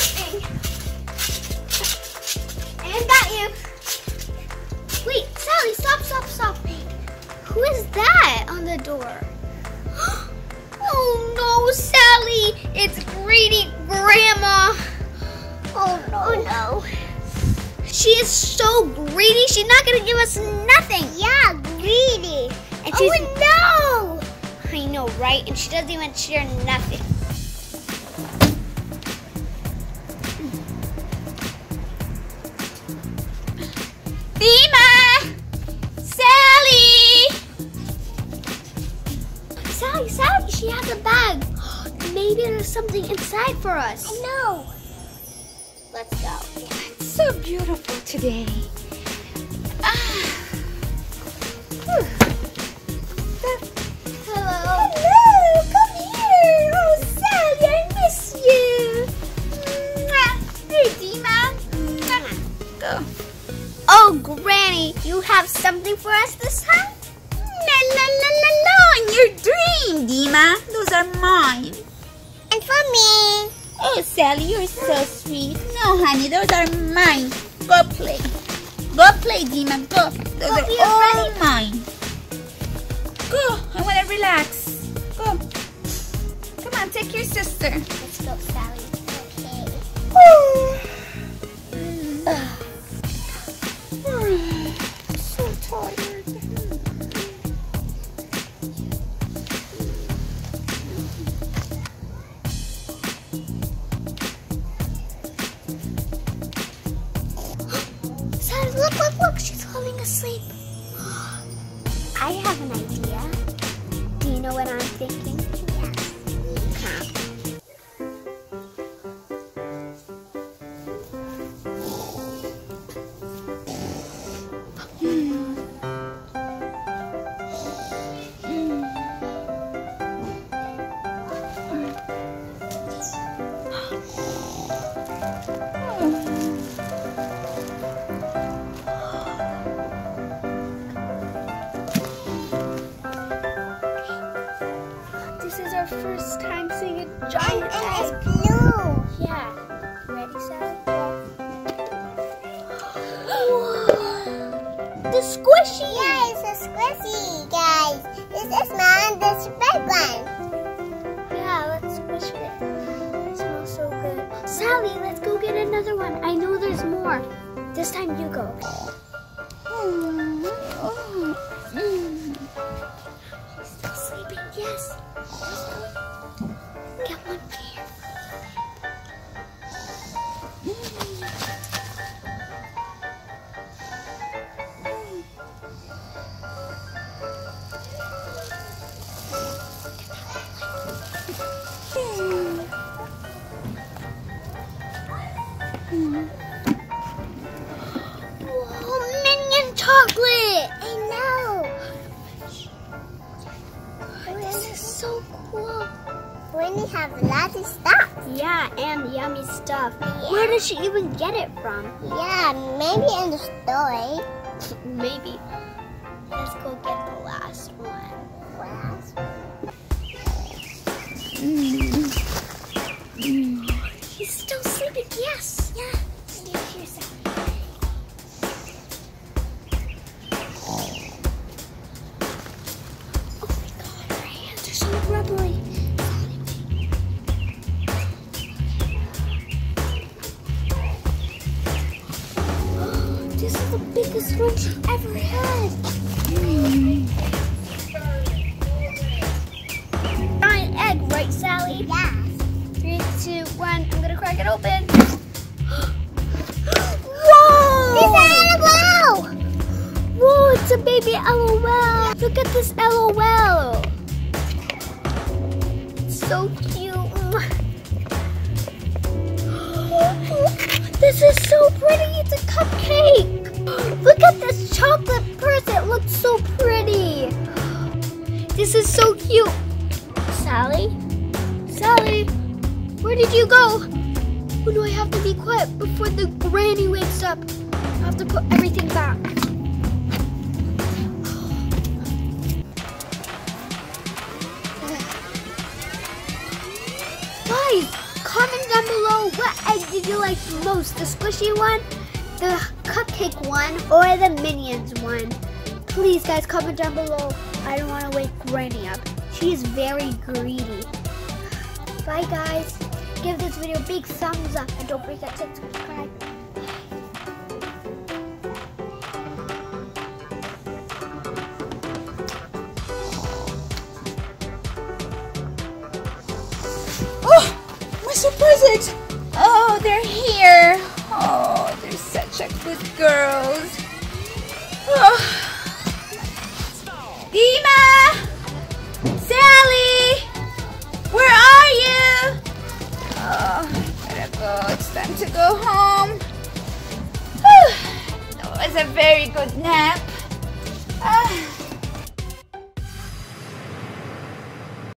And got you. Wait, Sally, stop. Who is that on the door? Oh no, Sally, it's greedy Grandma. Oh no. She is so greedy, she's not gonna give us nothing. Yeah, greedy. And she's, oh I know, right? And she doesn't even share nothing. Dima! Sally! Sally, she has a bag. Maybe there's something inside for us. I know. Let's go. It's so beautiful today. Hello. Hello, come here. Oh, Sally, I miss you. Hey, Dima. Go. Oh, Granny, you have something for us this time? La, in your dream, Dima. Those are mine. And for me. Oh, Sally, you're so sweet. No, honey, those are mine. Go play. Go play, Dima. Go. Those are all mine. Go. I want to relax. Go. Come on, take your sister. Let's go, Sally. Okay. So tired. Sally, look, she's falling asleep. I have an idea. Do you know what I'm thinking? This is our first time seeing a giant And egg. it's blue. Yeah. Ready, Sally? The squishy! Yeah, it's a squishy, guys. This is mine, this is red one. Yeah, let's squish it. It smells so good. Sally, let's go get another one. I know there's more. This time you go. She's still sleeping, yes. Get one here. Whoa, Minion chocolate! I know. This is so cool. Winnie have lots of stuff. Yeah, and yummy stuff. Where did she even get it from? Yeah, maybe in the store. Maybe. Let's go get the last one. Last. He's still sleeping, yes. Yeah. Here's that. Oh my god, her hands are so rubbery. This is the biggest one she ever had. Giant egg, right, Sally? Yeah. 3, 2, 1. I'm gonna crack it open. This is Whoa! Whoa, it's a baby LOL. Look at this LOL. It's so cute. This is so pretty. It's a cupcake. Look at this chocolate purse. It looks so pretty. This is so cute. Sally? Sally? Where did you go? Oh no, I have to be quiet before the granny wakes up. I have to put everything back. Guys, comment comment down below what egg did you like most, the squishy one, the cupcake one, or the Minions one. Please guys, comment down below. I don't want to wake Granny up. She is very greedy. Bye guys. Give this video a big thumbs up and don't forget to subscribe. Surprise! Oh, they're here. Oh, they're such a good girls. Oh. Dima! Sally! Where are you? Oh, gotta go. It's time to go home. Whew. That was a very good nap.